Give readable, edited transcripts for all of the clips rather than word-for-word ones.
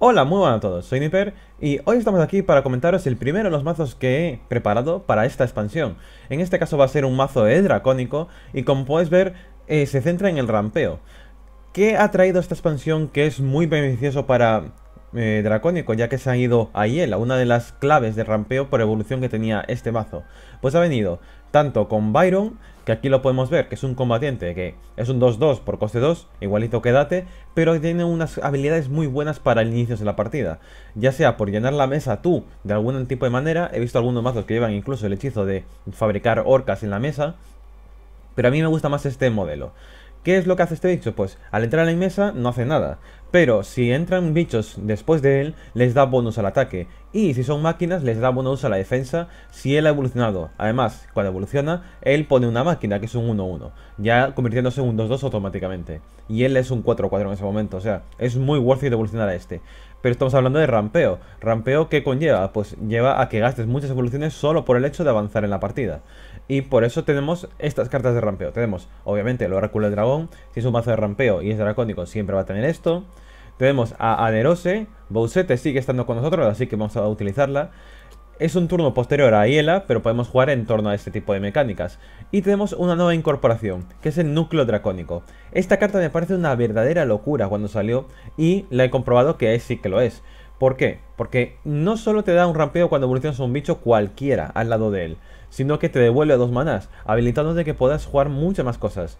Hola, muy buenas a todos, soy Nipper y hoy estamos aquí para comentaros el primero de los mazos que he preparado para esta expansión. En este caso va a ser un mazo de dracónico y como podéis ver se centra en el rampeo. ¿Qué ha traído esta expansión que es muy beneficioso para dracónico, ya que se ha ido a Hiela, una de las claves de rampeo por evolución que tenía este mazo? Pues ha venido tanto con Byron, que aquí lo podemos ver, que es un combatiente que es un 2-2 por coste 2, igualito que Date, pero tiene unas habilidades muy buenas para el inicio de la partida, ya sea por llenar la mesa tú de algún tipo de manera. He visto algunos mazos que llevan incluso el hechizo de fabricar orcas en la mesa, pero a mí me gusta más este modelo. ¿Qué es lo que hace este bicho? Pues al entrar en mesa no hace nada, pero si entran bichos después de él, les da bonus al ataque, y si son máquinas, les da bonus a la defensa si él ha evolucionado. Además, cuando evoluciona, él pone una máquina que es un 1-1, ya convirtiéndose en un 2-2 automáticamente, y él es un 4-4 en ese momento, o sea, es muy worth it evolucionar a este. Pero estamos hablando de rampeo. ¿Rampeo qué conlleva? Pues lleva a que gastes muchas evoluciones solo por el hecho de avanzar en la partida. Y por eso tenemos estas cartas de rampeo. Tenemos, obviamente, el Oráculo del Dragón. Si es un mazo de rampeo y es dracónico, siempre va a tener esto. Tenemos a Aderose. Bowsette sigue estando con nosotros, así que vamos a utilizarla. Es un turno posterior a Hiela, pero podemos jugar en torno a este tipo de mecánicas. Y tenemos una nueva incorporación, que es el Núcleo Dracónico. Esta carta me parece una verdadera locura cuando salió, y la he comprobado que sí que lo es. ¿Por qué? Porque no solo te da un rampeo cuando evolucionas a un bicho cualquiera al lado de él, sino que te devuelve 2 manás, habilitándote que puedas jugar muchas más cosas.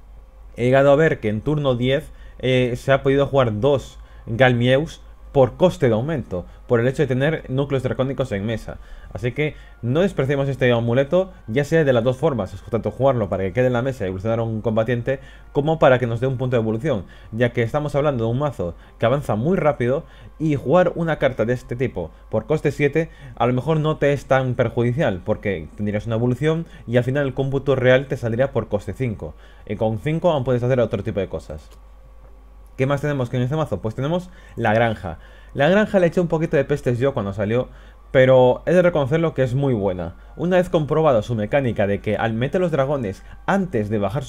He llegado a ver que en turno 10 se ha podido jugar 2 Galmieus por coste de aumento, por el hecho de tener núcleos dracónicos en mesa. Así que no despreciemos este amuleto, ya sea de las dos formas, tanto jugarlo para que quede en la mesa y evolucionar a un combatiente, como para que nos dé un punto de evolución, ya que estamos hablando de un mazo que avanza muy rápido, y jugar una carta de este tipo por coste 7 a lo mejor no te es tan perjudicial, porque tendrías una evolución y al final el cómputo real te saldría por coste 5, y con 5 aún puedes hacer otro tipo de cosas. ¿Qué más tenemos que en este mazo? Pues tenemos la granja. La granja le eché un poquito de pestes yo cuando salió, pero he de reconocerlo que es muy buena. Una vez comprobado su mecánica de que al meter los dragones antes de bajar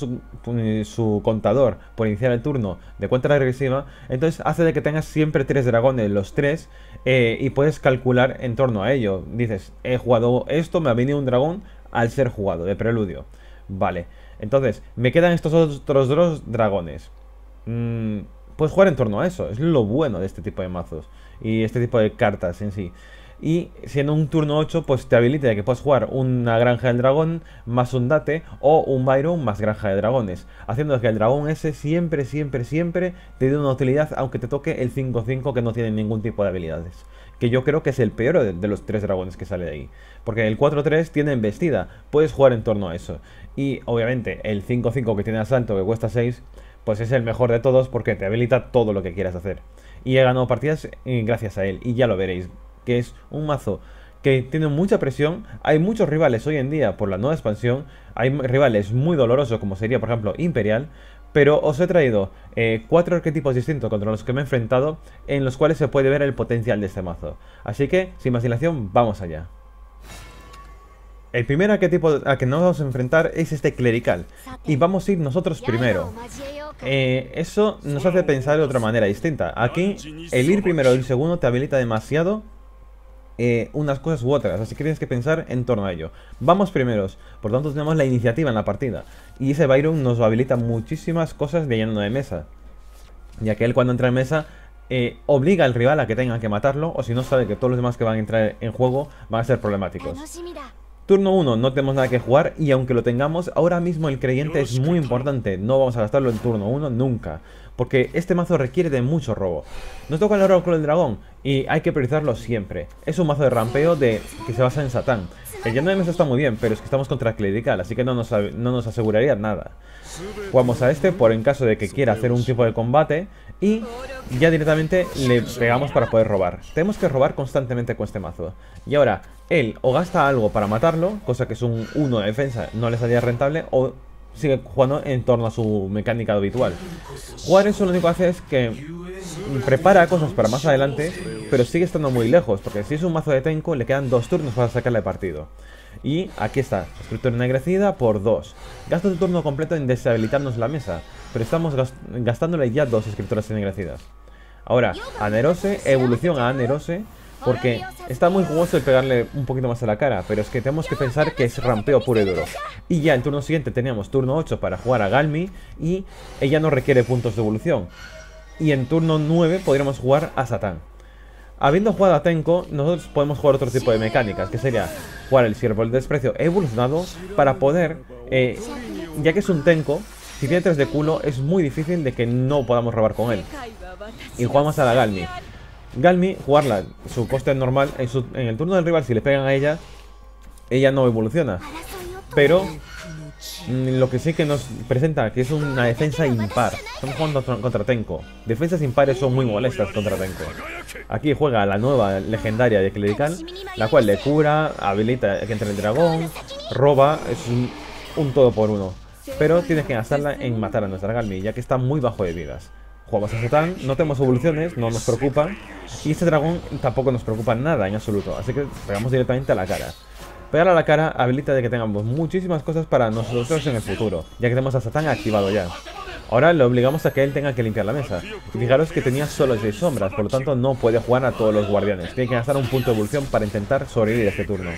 su contador por iniciar el turno de cuenta regresiva, entonces hace de que tengas siempre 3 dragones, los 3, y puedes calcular en torno a ello. Dices, he jugado esto, me ha venido un dragón al ser jugado, de preludio. Vale, entonces me quedan estos otros 2 dragones. Puedes jugar en torno a eso, es lo bueno de este tipo de mazos y este tipo de cartas en sí. Y si en un turno 8 pues te habilita de que puedes jugar una granja del dragón más un Date, o un Byron más granja de dragones, haciendo que el dragón ese siempre te dé una utilidad, aunque te toque el 5-5 que no tiene ningún tipo de habilidades, que yo creo que es el peor de los 3 dragones que sale de ahí, porque el 4-3 tiene embestida, puedes jugar en torno a eso. Y obviamente el 5-5 que tiene asalto, que cuesta 6, pues es el mejor de todos porque te habilita todo lo que quieras hacer. Y he ganado partidas gracias a él, y ya lo veréis, que es un mazo que tiene mucha presión. Hay muchos rivales hoy en día por la nueva expansión, hay rivales muy dolorosos como sería por ejemplo Imperial, pero os he traído 4 arquetipos distintos contra los que me he enfrentado, en los cuales se puede ver el potencial de este mazo. Así que, sin más dilación, vamos allá. El primer arquetipo al que nos vamos a enfrentar es este clerical, y vamos a ir nosotros primero. Eso nos hace pensar de otra manera distinta. Aquí, el ir primero o el segundo te habilita demasiado unas cosas u otras, así que tienes que pensar en torno a ello. Vamos primeros, por tanto tenemos la iniciativa en la partida, y ese Byron nos habilita muchísimas cosas de lleno de mesa, ya que él cuando entra en mesa obliga al rival a que tenga que matarlo, o si no sabe que todos los demás que van a entrar en juego van a ser problemáticos. Turno 1 no tenemos nada que jugar, y aunque lo tengamos, ahora mismo el creyente es muy importante. No vamos a gastarlo en turno 1 nunca, porque este mazo requiere de mucho robo. Nos toca el Oráculo del Dragón y hay que priorizarlo siempre. Es un mazo de rampeo que se basa en Satán. El lleno de mesa está muy bien, pero es que estamos contra Clerical, así que no nos aseguraría nada. Jugamos a este por en caso de que quiera hacer un tipo de combate, y ya directamente le pegamos para poder robar. Tenemos que robar constantemente con este mazo. Y ahora, él o gasta algo para matarlo, cosa que es un 1 de defensa, no le salía rentable, o sigue jugando en torno a su mecánica habitual. Jugar eso lo único que hace es que prepara cosas para más adelante, pero sigue estando muy lejos, porque si es un mazo de Tenko le quedan 2 turnos para sacarle partido. Y aquí está, escritura ennegrecida por 2. Gasta tu turno completo en deshabilitarnos la mesa, pero estamos gastándole ya 2 escrituras ennegrecidas. Ahora, Anerose, evolución a Anerose, porque está muy jugoso el pegarle un poquito más a la cara, pero es que tenemos que pensar que es rampeo puro y duro. Y ya en turno siguiente teníamos turno 8 para jugar a Galmi y ella no requiere puntos de evolución. Y en turno 9 podríamos jugar a Satán. Habiendo jugado a Tenko, nosotros podemos jugar otro tipo de mecánicas, que sería jugar el Siervo del Desprecio evolucionado para poder, ya que es un Tenko, si tiene 3 de culo es muy difícil de que no podamos robar con él. Y jugamos a la Galmi. Galmi, jugarla, su coste normal, en el turno del rival si le pegan a ella, ella no evoluciona. Pero lo que sí que nos presenta que es una defensa impar. Estamos jugando contra Tenko. Defensas impares son muy molestas contra Tenko. Aquí juega la nueva legendaria de Clerical, la cual le cura, habilita que entre el dragón, roba, es un todo por uno. Pero tienes que gastarla en matar a nuestra Galmi, ya que está muy bajo de vidas. Jugamos a Satán, no tenemos evoluciones, no nos preocupa. Y este dragón tampoco nos preocupa nada en absoluto, así que pegamos directamente a la cara. Pegar a la cara habilita de que tengamos muchísimas cosas para nosotros en el futuro, ya que tenemos a Satán activado ya. Ahora le obligamos a que él tenga que limpiar la mesa. Y fijaros que tenía solo 6 sombras, por lo tanto no puede jugar a todos los guardianes. Tiene que gastar un punto de evolución para intentar sobrevivir este turno.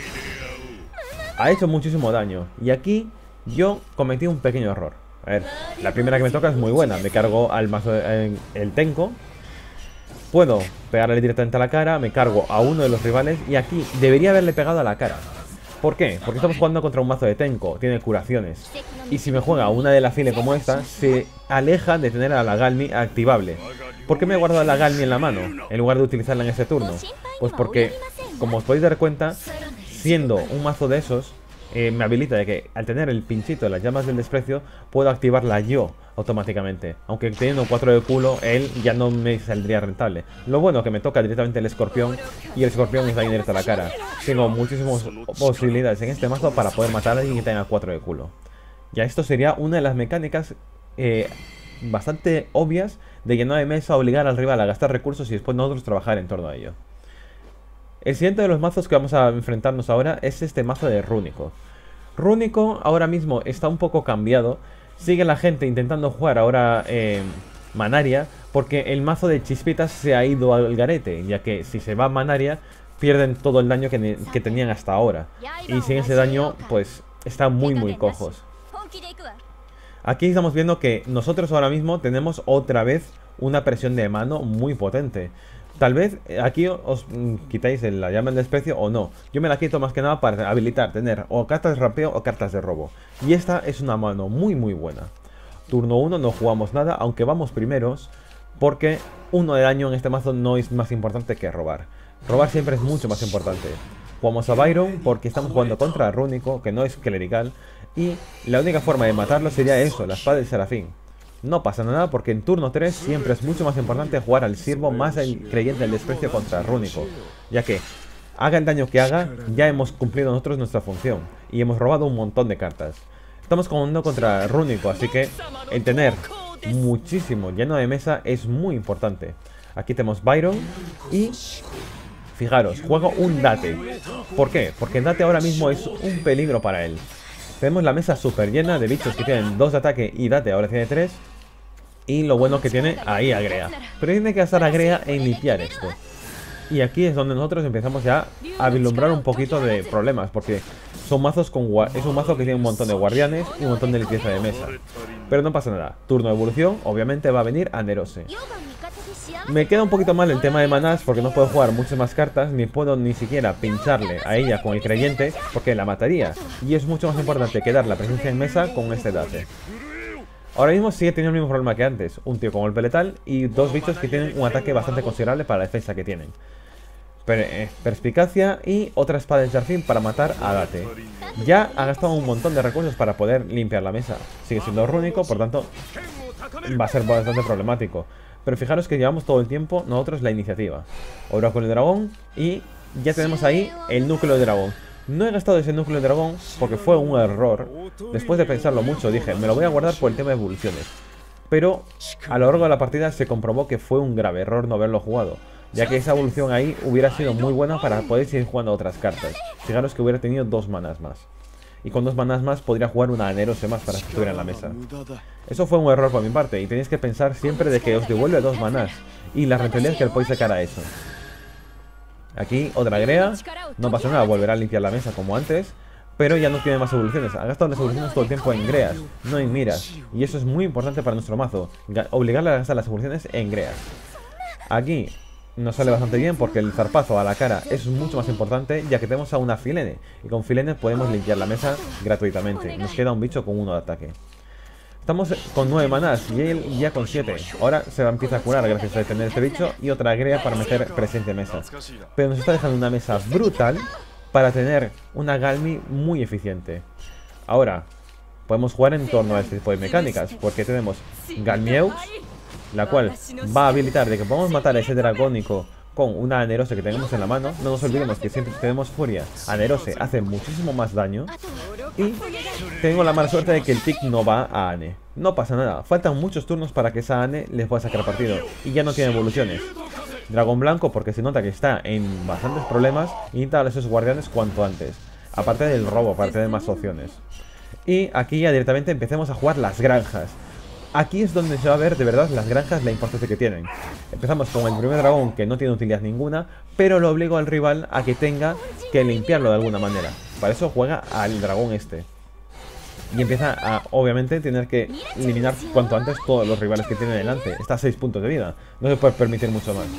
Ha hecho muchísimo daño, y aquí yo cometí un pequeño error. A ver, la primera que me toca es muy buena. Me cargo al mazo el Tenko. Puedo pegarle directamente a la cara. Me cargo a uno de los rivales. Y aquí debería haberle pegado a la cara. ¿Por qué? Porque estamos jugando contra un mazo de Tenko. Tiene curaciones. Y si me juega una de la file como esta, se aleja de tener a la Galmi activable. ¿Por qué me he guardado a la Galmi en la mano en lugar de utilizarla en este turno? Pues porque, como os podéis dar cuenta, siendo un mazo de esos, me habilita de que al tener el pinchito de las llamas del desprecio puedo activarla yo automáticamente. Aunque teniendo 4 de culo, él ya no me saldría rentable. Lo bueno que me toca directamente el escorpión y el escorpión me está directo a la cara. Tengo muchísimas posibilidades en este mazo para poder matar a alguien que tenga 4 de culo. Ya esto sería una de las mecánicas bastante obvias de llenar de mesa, obligar al rival a gastar recursos y después nosotros trabajar en torno a ello. El siguiente de los mazos que vamos a enfrentarnos ahora es este mazo de Rúnico. Rúnico ahora mismo está un poco cambiado. Sigue la gente intentando jugar ahora Manaria, porque el mazo de Chispitas se ha ido al garete, ya que si se va Manaria pierden todo el daño que tenían hasta ahora. Y sin ese daño pues están muy cojos. Aquí estamos viendo que nosotros ahora mismo tenemos otra vez una presión de mano muy potente. Tal vez aquí os quitáis la llama del desprecio o no. Yo me la quito más que nada para habilitar, tener o cartas de rapeo o cartas de robo. Y esta es una mano muy buena. Turno 1 no jugamos nada, aunque vamos primeros, porque 1 de daño en este mazo no es más importante que robar. Robar siempre es mucho más importante. Jugamos a Byron porque estamos jugando contra Rúnico, que no es clerical. Y la única forma de matarlo sería eso, la espada del serafín. No pasa nada porque en turno 3 siempre es mucho más importante jugar al siervo más el creyente del desprecio contra Rúnico, ya que haga el daño que haga, ya hemos cumplido nosotros nuestra función y hemos robado un montón de cartas. Estamos jugando contra Rúnico, así que el tener muchísimo lleno de mesa es muy importante. Aquí tenemos Byron y fijaros, juego un Date. ¿Por qué? Porque el Date ahora mismo es un peligro para él. Tenemos la mesa súper llena de bichos que tienen 2 de ataque y Date ahora tiene 3. Y lo bueno que tiene ahí Agrea. Pero tiene que gastar Agrea en limpiar esto. Y aquí es donde nosotros empezamos ya a vislumbrar un poquito de problemas. Porque son mazos es un mazo que tiene un montón de guardianes y un montón de limpieza de mesa. Pero no pasa nada. Turno de evolución, obviamente va a venir Anerose. Me queda un poquito mal el tema de manás porque no puedo jugar muchas más cartas. Ni puedo ni siquiera pincharle a ella con el creyente porque la mataría. Y es mucho más importante quedar la presencia en mesa con este Date. Ahora mismo sigue teniendo el mismo problema que antes. Un tío con golpe letal y 2 bichos que tienen un ataque bastante considerable para la defensa que tienen. Perspicacia y otra espada de Serafín para matar a Date. Ya ha gastado un montón de recursos para poder limpiar la mesa. Sigue siendo Rúnico, por tanto va a ser bastante problemático. Pero fijaros que llevamos todo el tiempo nosotros la iniciativa. Oráculo de dragón y ya tenemos ahí el núcleo de dragón. No he gastado ese núcleo de dragón porque fue un error. Después de pensarlo mucho dije, me lo voy a guardar por el tema de evoluciones. Pero a lo largo de la partida se comprobó que fue un grave error no haberlo jugado, ya que esa evolución ahí hubiera sido muy buena para poder seguir jugando otras cartas. Fijaros que hubiera tenido 2 manas más. Y con 2 manás más podría jugar una Anerose más para que estuviera en la mesa. Eso fue un error por mi parte y tenéis que pensar siempre de que os devuelve 2 manás y la rentabilidad que le podéis sacar a eso. Aquí otra Grea, no pasa nada, volverá a limpiar la mesa como antes, pero ya no tiene más evoluciones. Ha gastado las evoluciones todo el tiempo en Greas, no en Miras, y eso es muy importante para nuestro mazo, obligarle a gastar las evoluciones en Greas. Aquí nos sale bastante bien porque el zarpazo a la cara es mucho más importante, ya que tenemos a una Filene, y con Filene podemos limpiar la mesa gratuitamente. Nos queda un bicho con 1 de ataque. Estamos con 9 manás y él ya con 7. Ahora se empieza a curar gracias a tener este bicho y otra Grea para meter presencia en mesa. Pero nos está dejando una mesa brutal para tener una Galmi muy eficiente. Ahora, podemos jugar en torno a este tipo de mecánicas, porque tenemos Galmieux, la cual va a habilitar de que podamos matar a ese dragónico con una Anerose que tenemos en la mano. No nos olvidemos que siempre tenemos furia. Anerose hace muchísimo más daño. Y tengo la mala suerte de que el pick no va a Ane. No pasa nada, faltan muchos turnos para que esa Ane les pueda sacar partido. Y ya no tiene evoluciones. Dragón blanco porque se nota que está en bastantes problemas y necesita a esos guardianes cuanto antes. Aparte del robo, aparte de más opciones. Y aquí ya directamente empecemos a jugar las granjas. Aquí es donde se va a ver de verdad las granjas la importancia que tienen. Empezamos con el primer dragón que no tiene utilidad ninguna, pero lo obligo al rival a que tenga que limpiarlo de alguna manera. Para eso juega al dragón este. Y empieza a, obviamente, tener que eliminar cuanto antes todos los rivales que tiene delante. Está a 6 puntos de vida, no se puede permitir mucho más.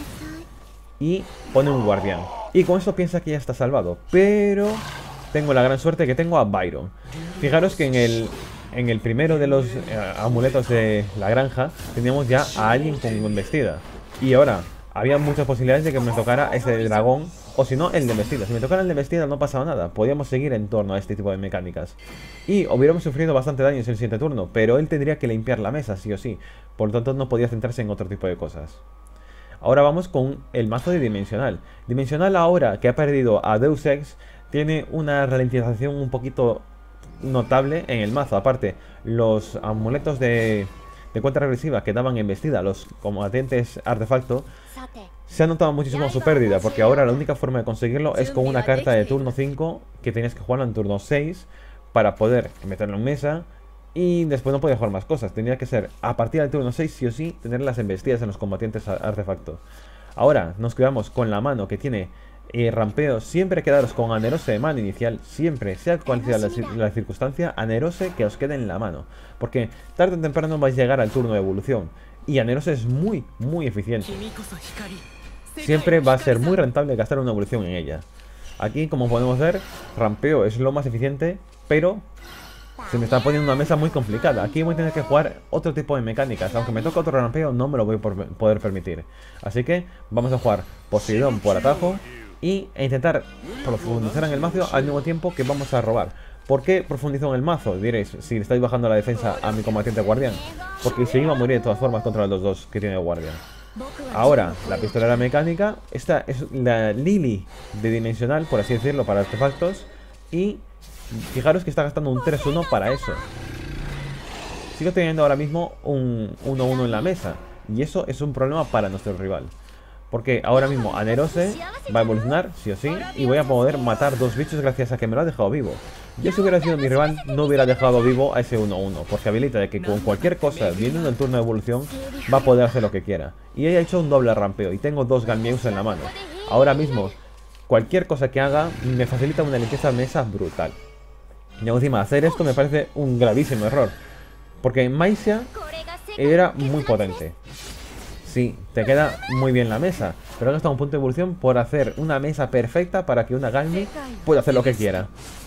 Y pone un guardián. Y con esto piensa que ya está salvado, pero tengo la gran suerte que tengo a Byron. Fijaros que en el primero de los amuletos de la granja teníamos ya a alguien con embestida. Y ahora había muchas posibilidades de que me tocara ese dragón, o si no, el de embestida. Si me tocara el de embestida no pasaba nada, podíamos seguir en torno a este tipo de mecánicas. Y hubiéramos sufrido bastante daño en el siguiente turno, pero él tendría que limpiar la mesa, sí o sí. Por lo tanto no podía centrarse en otro tipo de cosas. Ahora vamos con el mazo de Dimensional. Dimensional, ahora que ha perdido a Deus Ex, tiene una ralentización un poquito notable en el mazo. Aparte, los amuletos de cuenta regresiva que daban embestida a los combatientes artefacto, se ha notado muchísimo su pérdida, porque ahora la única forma de conseguirlo es con una carta de turno 5 que tienes que jugarla en turno 6 para poder meterlo en mesa. Y después no podía jugar más cosas, tenía que ser a partir del turno 6 sí o sí tener las embestidas en los combatientes artefacto. Ahora nos quedamos con la mano que tiene rampeo. Siempre quedaros con Anerose de mano inicial, siempre, sea cual sea la circunstancia, Anerose que os quede en la mano, porque tarde o temprano vais a llegar al turno de evolución. Y Anerose es muy eficiente. Siempre va a ser muy rentable gastar una evolución en ella. Aquí, como podemos ver, rampeo es lo más eficiente, pero se me está poniendo una mesa muy complicada. Aquí voy a tener que jugar otro tipo de mecánicas. Aunque me toque otro rampeo, no me lo voy a poder permitir. Así que vamos a jugar Poseidón por atajo e intentar profundizar en el mazo al mismo tiempo que vamos a robar. ¿Por qué profundizo en el mazo? Diréis, si le estáis bajando la defensa a mi combatiente guardián. Porque se iba a morir de todas formas contra los dos que tiene el guardián. Ahora, la pistolera mecánica. Esta es la Lily de Dimensional, por así decirlo, para artefactos. Y fijaros que está gastando un 3-1 para eso. Sigo teniendo ahora mismo un 1-1 en la mesa. Y eso es un problema para nuestro rival. Porque ahora mismo Anerose va a evolucionar, sí o sí, y voy a poder matar 2 bichos gracias a que me lo ha dejado vivo. Yo, si hubiera sido mi rival, no hubiera dejado vivo a ese 1-1, porque habilita de que con cualquier cosa, viendo en el turno de evolución, va a poder hacer lo que quiera. Y he hecho un doble rampeo, y tengo 2 Galmieux en la mano. Ahora mismo, cualquier cosa que haga, me facilita una limpieza de mesa brutal. Y encima, hacer esto me parece un gravísimo error, porque Maisia era muy potente. Sí, te queda muy bien la mesa, pero has gastado un punto de evolución por hacer una mesa perfecta para que una Galmi pueda hacer lo que quiera.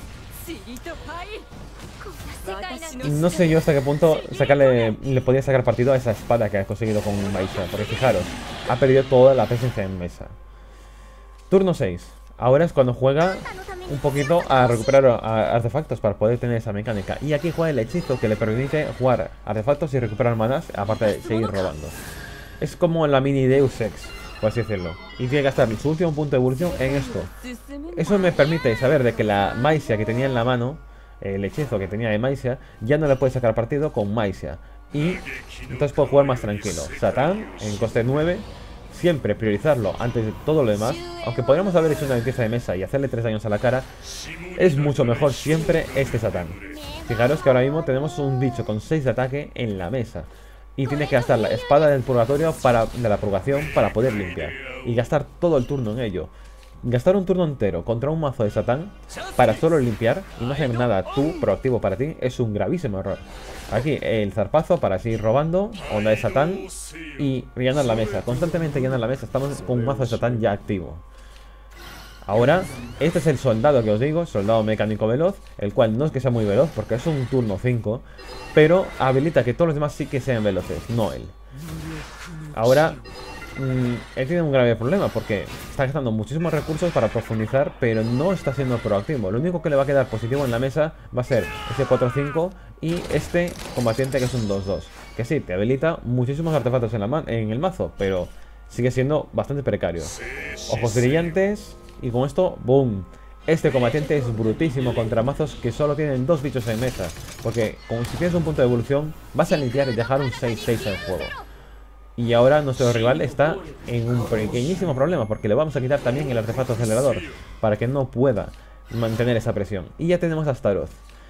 No sé yo hasta qué punto le podía sacar partido a esa espada que ha conseguido con Maisha, porque fijaros, ha perdido toda la presencia en mesa. Turno 6. Ahora es cuando juega un poquito a recuperar artefactos para poder tener esa mecánica. Y aquí juega el hechizo que le permite jugar artefactos y recuperar manas, aparte de seguir robando. Es como la mini Deus Ex, por así decirlo. Y tiene que gastar su último punto de evolución en esto. Eso me permite saber de que la Maisia que tenía en la mano, el hechizo que tenía de Maisia, ya no le puede sacar partido con Maisia. Y entonces puedo jugar más tranquilo. Satán en coste 9 siempre priorizarlo antes de todo lo demás, aunque podríamos haber hecho una limpieza de mesa y hacerle 3 daños a la cara, es mucho mejor siempre este Satán. Fijaros que ahora mismo tenemos un bicho con 6 de ataque en la mesa. Y tiene que gastar la espada del purgatorio de la purgación para poder limpiar. Y gastar todo el turno en ello. Gastar un turno entero contra un mazo de Satán para solo limpiar y no hacer nada tú, proactivo para ti, es un gravísimo error. Aquí el zarpazo para seguir robando, onda de Satán y llenar la mesa. Constantemente llenar la mesa, estamos con un mazo de Satán ya activo. Ahora, este es el soldado que os digo, soldado mecánico veloz, el cual no es que sea muy veloz porque es un turno 5, pero habilita que todos los demás sí que sean veloces, no él. Ahora, él tiene un grave problema porque está gastando muchísimos recursos para profundizar, pero no está siendo proactivo. Lo único que le va a quedar positivo en la mesa va a ser este 4-5 y este combatiente que es un 2-2. Que sí, te habilita muchísimos artefactos en el mazo, pero sigue siendo bastante precario. Ojos brillantes. Y con esto, ¡boom! Este combatiente es brutísimo contra mazos que solo tienen 2 bichos en mesa. Porque como si tienes un punto de evolución, vas a limpiar y dejar un 6-6 en juego. Y ahora nuestro rival está en un pequeñísimo problema, porque le vamos a quitar también el artefacto acelerador, para que no pueda mantener esa presión. Y ya tenemos a Astaroth.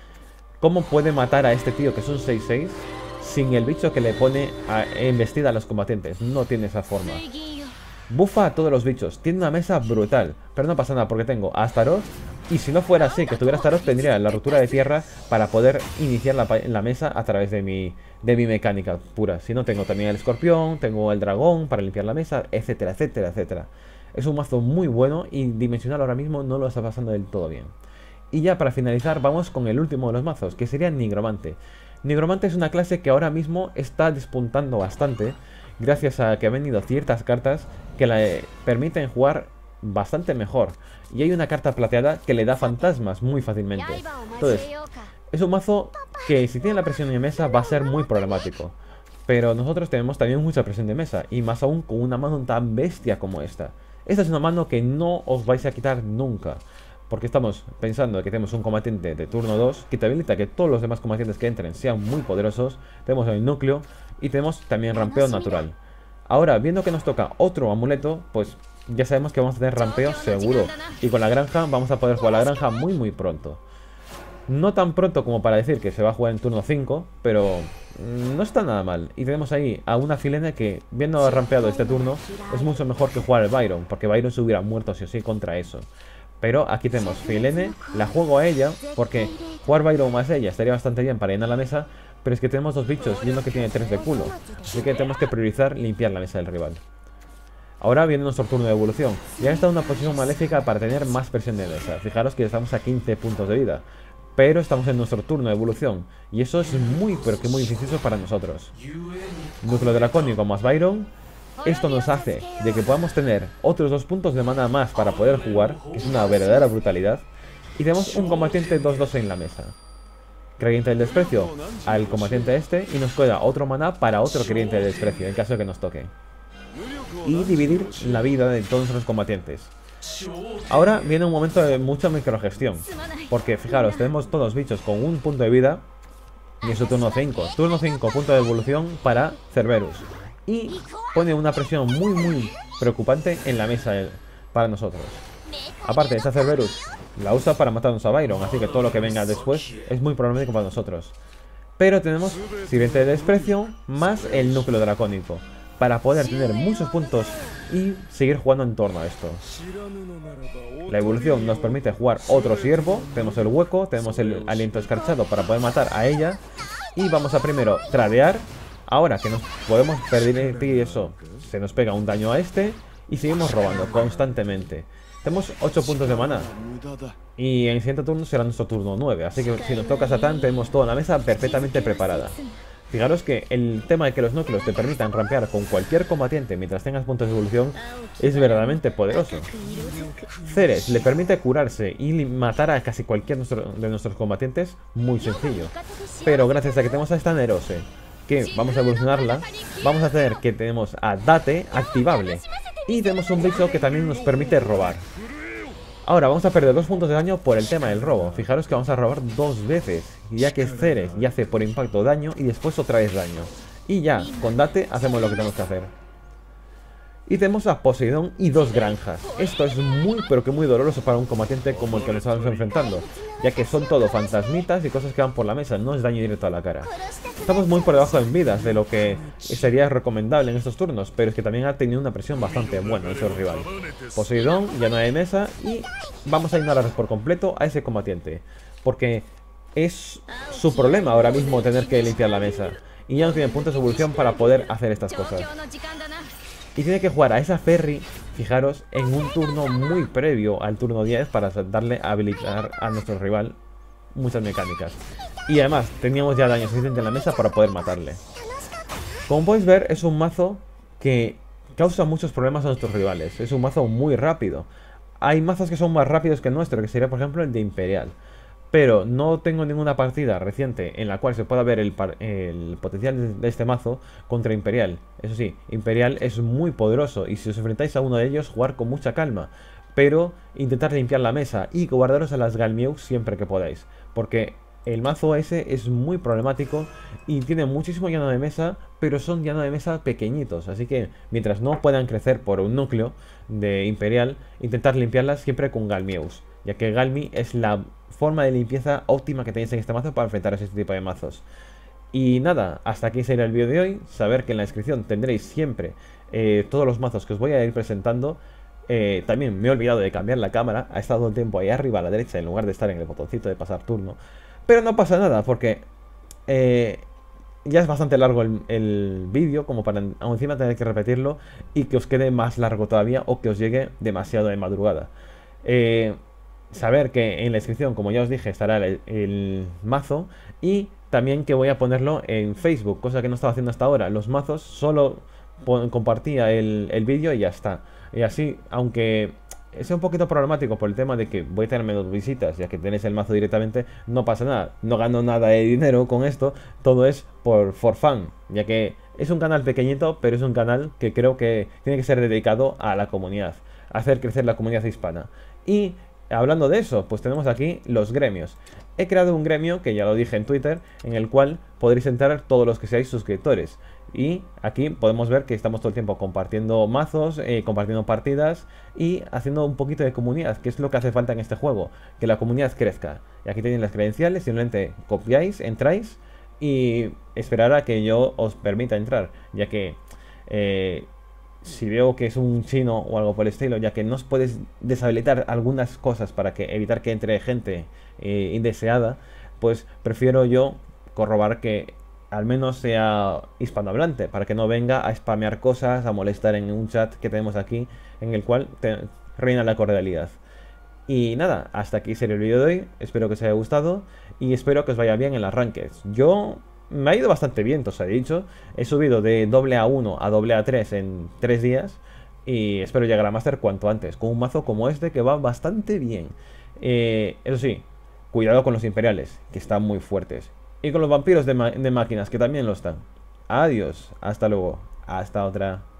¿Cómo puede matar a este tío que es un 6-6 sin el bicho que le pone embestida a los combatientes? No tiene esa forma. Bufa a todos los bichos, tiene una mesa brutal, pero no pasa nada porque tengo a Astaroth. Y si no fuera así, que tuviera Astaroth, tendría la ruptura de tierra para poder iniciar la mesa a través de mi mecánica pura. Si no, tengo también el escorpión, tengo el dragón para limpiar la mesa, etcétera, etcétera, etcétera. Es un mazo muy bueno y dimensional ahora mismo no lo está pasando del todo bien. Y ya para finalizar vamos con el último de los mazos, que sería Nigromante. Nigromante es una clase que ahora mismo está despuntando bastante, gracias a que han venido ciertas cartas que le permiten jugar bastante mejor. Y hay una carta plateada que le da fantasmas muy fácilmente. Entonces, es un mazo que si tiene la presión de mesa va a ser muy problemático. Pero nosotros tenemos también mucha presión de mesa, y más aún con una mano tan bestia como esta. Esta es una mano que no os vais a quitar nunca. Porque estamos pensando que tenemos un combatiente de turno 2 que te habilita que todos los demás combatientes que entren sean muy poderosos. Tenemos el núcleo y tenemos también rampeo natural. Ahora, viendo que nos toca otro amuleto, pues ya sabemos que vamos a tener rampeo seguro. Y con la granja vamos a poder jugar la granja muy pronto. No tan pronto como para decir que se va a jugar en turno 5, pero no está nada mal. Y tenemos ahí a una Filene que, viendo rampeado este turno, es mucho mejor que jugar el Byron, porque Byron se hubiera muerto sí o sí contra eso. Pero aquí tenemos Filene, la juego a ella, porque jugar Byron más ella estaría bastante bien para llenar la mesa, pero es que tenemos 2 bichos y uno que tiene 3 de culo. Así que tenemos que priorizar limpiar la mesa del rival. Ahora viene nuestro turno de evolución. Ya está en una posición maléfica para tener más presión de mesa. Fijaros que estamos a 15 puntos de vida. Pero estamos en nuestro turno de evolución. Y eso es muy, pero que muy beneficioso para nosotros. Núcleo dracónico más Byron. Esto nos hace de que podamos tener otros 2 puntos de mana más para poder jugar, que es una verdadera brutalidad. Y tenemos un combatiente 2-2 en la mesa. Creyente del desprecio al combatiente este, y nos queda otro maná para otro creyente del desprecio, en caso de que nos toque. Y dividir la vida de todos los combatientes. Ahora viene un momento de mucha microgestión, porque fijaros, tenemos todos bichos con un punto de vida. Y es su turno 5. Turno 5, punto de evolución para Cerberus. Y pone una presión muy preocupante en la mesa para nosotros. Aparte, esta Cerberus la usa para matarnos a Byron, así que todo lo que venga después es muy problemático para nosotros. Pero tenemos sirviente de desprecio más el núcleo dracónico, para poder tener muchos puntos y seguir jugando en torno a esto. La evolución nos permite jugar otro siervo. Tenemos el hueco, tenemos el aliento escarchado para poder matar a ella. Y vamos a primero tradear. Ahora que nos podemos permitir eso, se nos pega un daño a este y seguimos robando constantemente. Tenemos 8 puntos de mana. Y en el siguiente turno será nuestro turno 9. Así que si nos toca Satán, tenemos toda la mesa perfectamente preparada. Fijaros que el tema de que los núcleos te permitan rampear con cualquier combatiente mientras tengas puntos de evolución es verdaderamente poderoso. Ceres le permite curarse y matar a casi cualquier de nuestros combatientes, muy sencillo. Pero gracias a que tenemos a esta Nerose, que vamos a evolucionarla, vamos a tener que tenemos a Date activable. Y tenemos un bicho que también nos permite robar. Ahora vamos a perder 2 puntos de daño por el tema del robo. Fijaros que vamos a robar 2 veces, ya que Ceres ya hace por impacto daño y después otra vez daño. Y ya, con Date hacemos lo que tenemos que hacer. Y tenemos a Poseidón y dos granjas. Esto es muy pero que muy doloroso para un combatiente como el que nos estamos enfrentando, ya que son todo fantasmitas y cosas que van por la mesa, no es daño directo a la cara. Estamos muy por debajo en vidas de lo que sería recomendable en estos turnos, pero es que también ha tenido una presión bastante buena nuestro rival. Poseidón ya no hay mesa y vamos a ignorar por completo a ese combatiente, porque es su problema ahora mismo tener que limpiar la mesa, y ya no tiene puntos de evolución para poder hacer estas cosas. Y tiene que jugar a esa Ferry, fijaros, en un turno muy previo al turno 10 para darle a habilitar a nuestro rival muchas mecánicas. Y además, teníamos ya daño suficiente en la mesa para poder matarle. Como podéis ver, es un mazo que causa muchos problemas a nuestros rivales. Es un mazo muy rápido. Hay mazos que son más rápidos que el nuestro, que sería por ejemplo el de Imperial. Pero no tengo ninguna partida reciente en la cual se pueda ver el potencial de este mazo contra Imperial. Eso sí, Imperial es muy poderoso y si os enfrentáis a uno de ellos, jugar con mucha calma. Pero intentar limpiar la mesa y guardaros a las Galmieux siempre que podáis. Porque el mazo ese es muy problemático y tiene muchísimo llano de mesa, pero son llano de mesa pequeñitos. Así que mientras no puedan crecer por un núcleo de Imperial, intentar limpiarlas siempre con Galmieux, ya que Galmi es la forma de limpieza óptima que tenéis en este mazo para enfrentaros a este tipo de mazos. Y nada, hasta aquí sería el vídeo de hoy. Saber que en la descripción tendréis siempre todos los mazos que os voy a ir presentando. También me he olvidado de cambiar la cámara. Ha estado el tiempo ahí arriba a la derecha en lugar de estar en el botoncito de pasar turno. Pero no pasa nada porque ya es bastante largo el vídeo como para encima tener que repetirlo y que os quede más largo todavía o que os llegue demasiado de madrugada. Saber que en la descripción, como ya os dije, estará el mazo y también que voy a ponerlo en Facebook, cosa que no estaba haciendo hasta ahora. Los mazos solo compartía el vídeo y ya está. Y así, aunque sea un poquito problemático por el tema de que voy a tener menos visitas, ya que tenéis el mazo directamente, no pasa nada. No gano nada de dinero con esto, todo es for fun, ya que es un canal pequeñito, pero es un canal que creo que tiene que ser dedicado a la comunidad, a hacer crecer la comunidad hispana. Y hablando de eso, pues tenemos aquí los gremios. He creado un gremio, que ya lo dije en Twitter, en el cual podréis entrar todos los que seáis suscriptores. Y aquí podemos ver que estamos todo el tiempo compartiendo mazos, compartiendo partidas y haciendo un poquito de comunidad, que es lo que hace falta en este juego, que la comunidad crezca. Y aquí tenéis las credenciales, simplemente copiáis, entráis y esperar a que yo os permita entrar, ya que si veo que es un chino o algo por el estilo, ya que no os puedes deshabilitar algunas cosas para evitar que entre gente indeseada, pues prefiero yo corroborar que al menos sea hispanohablante, para que no venga a spamear cosas, a molestar en un chat que tenemos aquí, en el cual reina la cordialidad. Y nada, hasta aquí sería el vídeo de hoy, espero que os haya gustado y espero que os vaya bien en las rankeds. Yo me ha ido bastante bien, os he dicho, he subido de AA1 a AA3 en 3 días y espero llegar a Master cuanto antes, con un mazo como este que va bastante bien. Eso sí, cuidado con los imperiales, que están muy fuertes. Y con los vampiros de máquinas, que también lo están. Adiós, hasta luego, hasta otra.